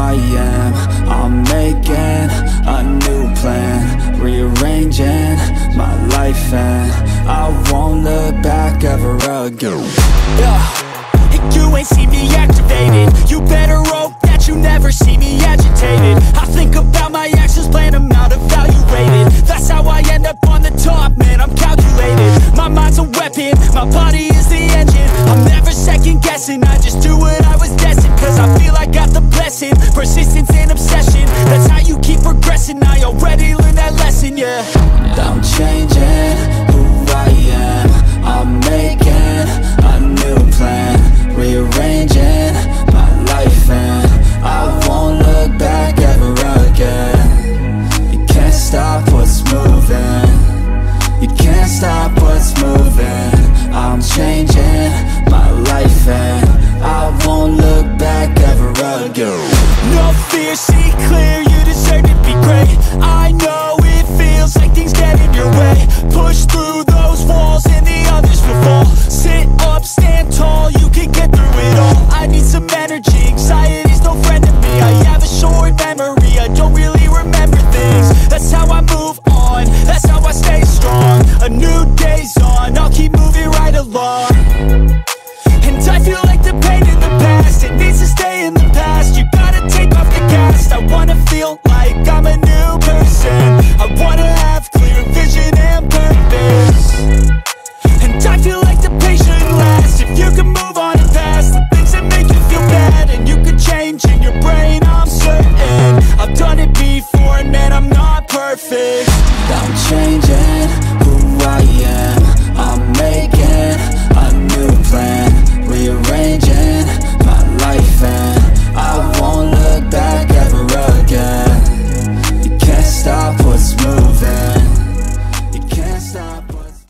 I am. I'm making a new plan, rearranging my life, and I won't look back ever again. And you ain't see me activated. You better hope that you never see me agitated. I think about my actions, plan them out, evaluated. That's how I end up on the top, man, I'm calculated. My mind's a weapon, my body is the engine. I'm never second guessing, I just do what I was destined. Cause I feel I got the blessing, persistence and obsession. That's how you keep progressing, I already learned that lesson, yeah. I'm changing who I am. I'm making a new plan, rearranging my life, and I won't look back ever again. You can't stop what's moving, you can't stop what's moving. I'm changing my life, and I won't look back ever again. No fear, see clear, you deserve to be great. I know it feels like things get in your way. Push through those walls and the others will fall. Sit up, stand tall, you can get through it all. I need some energy, anxiety's no friend to me. I have a short memory, I don't really remember things. That's how I move on, that's how I stay strong. A new day's on, I'll keep moving right along. And I feel like the pain in the past, it needs to stay in the past. You gotta take off the cast. I wanna feel like I'm a new person. I wanna have clear vision and purpose. And I feel like the pain shouldn't last. If you can move on and past the things that make you feel bad, and you can change in your brain, I'm certain. I've done it before, and man, I'm not perfect. I'm changing who I am. I'm making a new plan, rearranging my life, and I won't look back ever again. You can't stop what's moving, you can't stop what's...